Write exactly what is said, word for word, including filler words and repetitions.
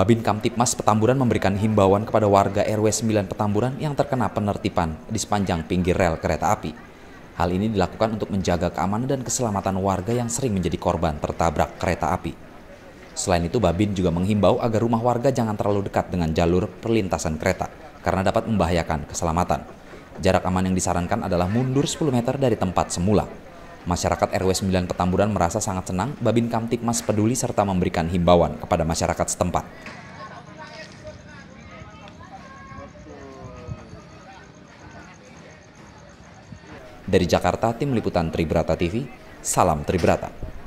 Babin Kamtipmas Petamburan memberikan himbauan kepada warga R W sembilan Petamburan yang terkena penertiban di sepanjang pinggir rel kereta api. Hal ini dilakukan untuk menjaga keamanan dan keselamatan warga yang sering menjadi korban tertabrak kereta api. Selain itu, Babin juga menghimbau agar rumah warga jangan terlalu dekat dengan jalur perlintasan kereta karena dapat membahayakan keselamatan. Jarak aman yang disarankan adalah mundur sepuluh meter dari tempat semula. Masyarakat R W sembilan Petamburan merasa sangat senang Babin Kamtipmas peduli serta memberikan himbauan kepada masyarakat setempat. Dari Jakarta, Tim Liputan Tribrata T V, salam Tribrata.